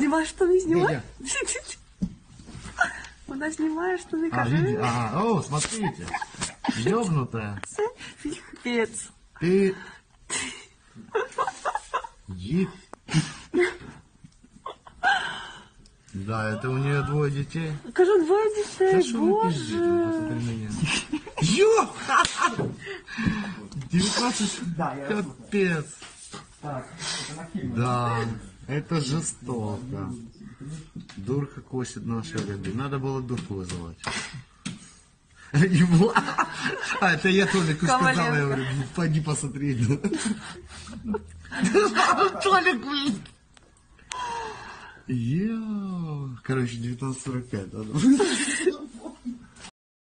Снимай штаны, снимай. Она снимает штаны, кажи. О, смотрите. Ёбнутая. Пипец. Ты... Да, это у нее 2 детей. Кажу, 2 детей, Да что вы пиздите, боже. посмотри на меня. Ё! 19, капец. Да, это жестоко. Дурка косит наши ряды. Надо было дурку вызывать. Его... А, это я Толику сказал, я говорю, пойди посмотри. Толик, блин. Короче, 19:45 надо.